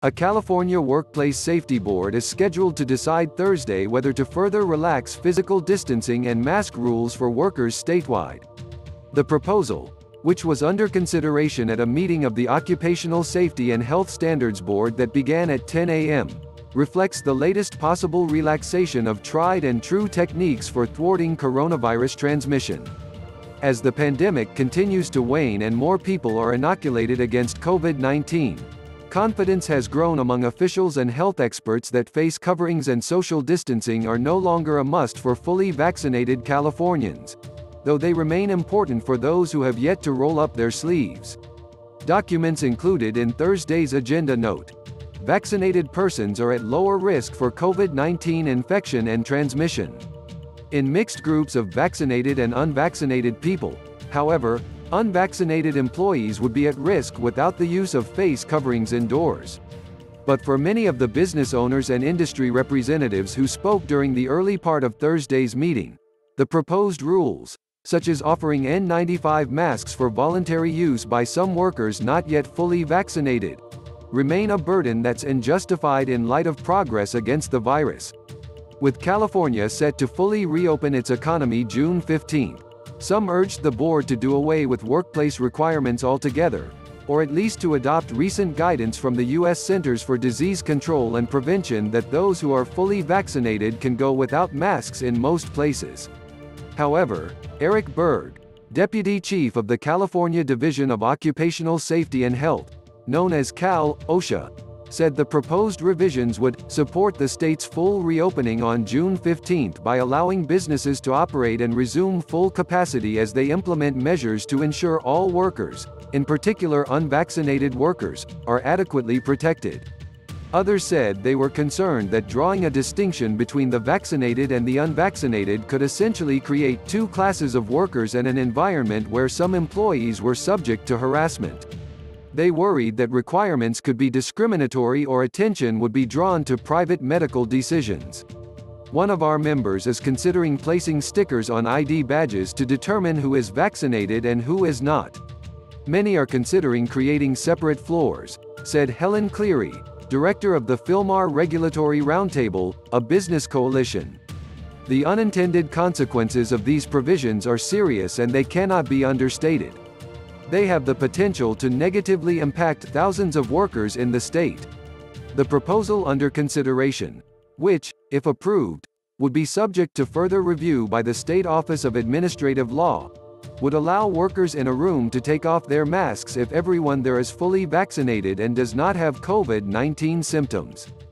A California Workplace Safety Board is scheduled to decide Thursday whether to further relax physical distancing and mask rules for workers statewide. The proposal, which was under consideration at a meeting of the Occupational Safety and Health Standards Board that began at 10 a.m., reflects the latest possible relaxation of tried and true techniques for thwarting coronavirus transmission. As the pandemic continues to wane and more people are inoculated against COVID-19, confidence has grown among officials and health experts that face coverings and social distancing are no longer a must for fully vaccinated Californians, though they remain important for those who have yet to roll up their sleeves. Documents included in Thursday's agenda note: vaccinated persons are at lower risk for COVID-19 infection and transmission. In mixed groups of vaccinated and unvaccinated people, however, unvaccinated employees would be at risk without the use of face coverings indoors. But for many of the business owners and industry representatives who spoke during the early part of Thursday's meeting, the proposed rules, such as offering N95 masks for voluntary use by some workers not yet fully vaccinated, remain a burden that's unjustified in light of progress against the virus. With California set to fully reopen its economy June 15, some urged the board to do away with workplace requirements altogether, or at least to adopt recent guidance from the U.S. Centers for Disease Control and Prevention that those who are fully vaccinated can go without masks in most places. However, Eric Berg, Deputy Chief of the California Division of Occupational Safety and Health, known as Cal/OSHA, said the proposed revisions would support the state's full reopening on June 15 by allowing businesses to operate and resume full capacity as they implement measures to ensure all workers, in particular unvaccinated workers, are adequately protected. Others said they were concerned that drawing a distinction between the vaccinated and the unvaccinated could essentially create two classes of workers and an environment where some employees were subject to harassment. They worried that requirements could be discriminatory or attention would be drawn to private medical decisions. One of our members is considering placing stickers on ID badges to determine who is vaccinated and who is not. Many are considering creating separate floors, said Helen Cleary, director of the Philmar Regulatory Roundtable, a business coalition. The unintended consequences of these provisions are serious and they cannot be understated. They have the potential to negatively impact thousands of workers in the state. The proposal under consideration, which, if approved, would be subject to further review by the State Office of Administrative Law, would allow workers in a room to take off their masks if everyone there is fully vaccinated and does not have COVID-19 symptoms.